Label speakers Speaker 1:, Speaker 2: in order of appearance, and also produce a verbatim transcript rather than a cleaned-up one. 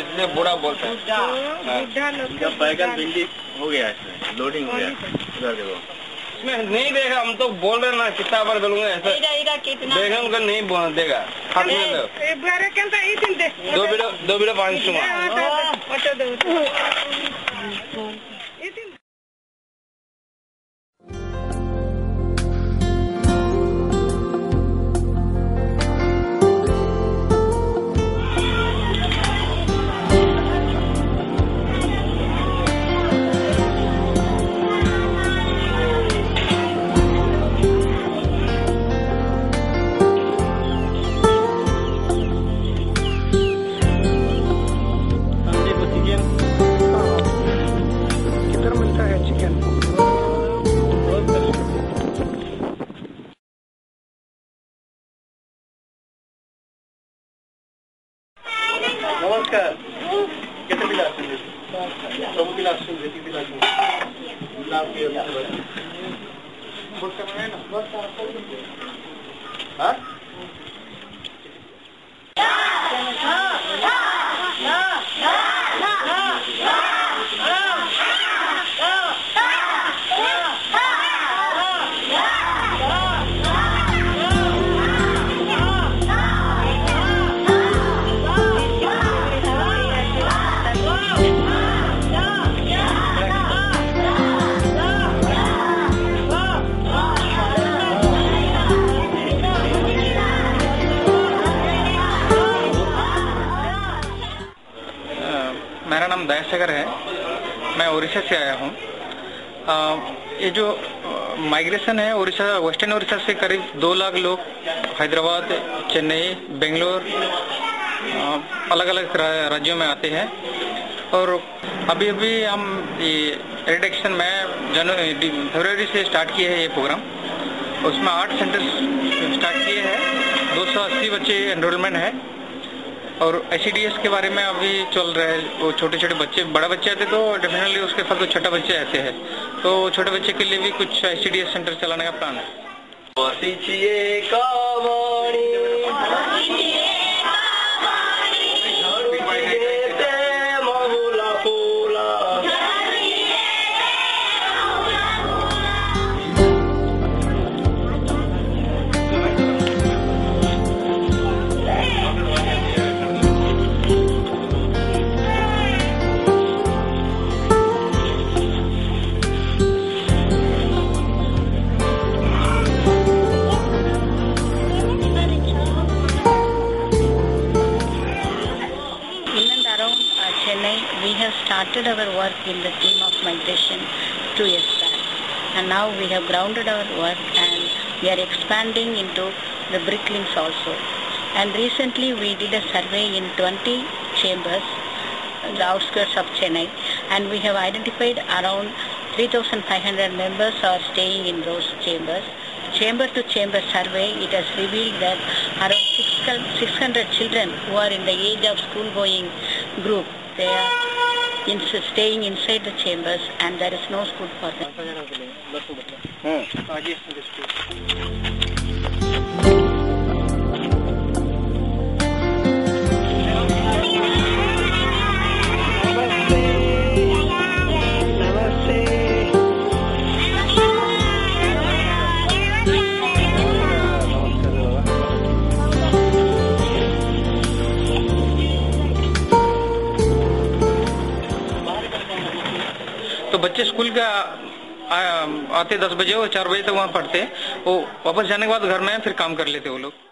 Speaker 1: इसलिए बूढ़ा बोलते हैं।
Speaker 2: जब बैगन भिंडी हो गया इसमें लोडिंग हो गया उधर देखो
Speaker 1: इसमें नहीं देगा। हम तो बोल रहे ना कितना बार बोलूंगा ऐसा बैगन का नहीं बोल देगा। हाथ में दो बिलो दो बिलो पानी सुमा
Speaker 2: नमस्कार कितने पिला सब पिला बेटी पिला लाभ के हाँ
Speaker 3: मेरा नाम दयाशेखर है। मैं उड़ीसा से आया हूँ। ये जो माइग्रेशन है उड़ीसा वेस्टर्न उड़ीसा से करीब दो लाख लोग हैदराबाद, चेन्नई, बेंगलोर अलग अलग राज्यों में आते हैं। और अभी अभी हम ये रिडक्शन में जनवरी फरवरी से स्टार्ट किए हैं ये प्रोग्राम। उसमें आठ सेंटर स्टार्ट किए हैं। दो सौ अस्सी बच्चे एनरोलमेंट है। और एच सी डी एस के बारे में अभी चल रहा है। वो छोटे छोटे बच्चे, बड़ा बच्चे आते तो डेफिनेटली उसके साथ तो छोटे बच्चे आते हैं, तो छोटे बच्चे के लिए भी कुछ H C D S centre चलाने का प्लान है।
Speaker 4: We have started our work in the theme of migration two years back, and now we have grounded our work and we are expanding into the bricklinks also. And recently we did a survey in twenty chambers in the outskirts of Chennai, and we have identified around three thousand five hundred members are staying in those chambers. Chamber to chamber survey, it has revealed that around six hundred children who are in the age of school going group, they are in, staying inside the chambers, and there is no school for them.
Speaker 3: तो बच्चे school का आ, आते दस बजे और चार बजे तक वहाँ पढ़ते, वो वापस जाने के बाद घर में फिर काम कर लेते वो लोग।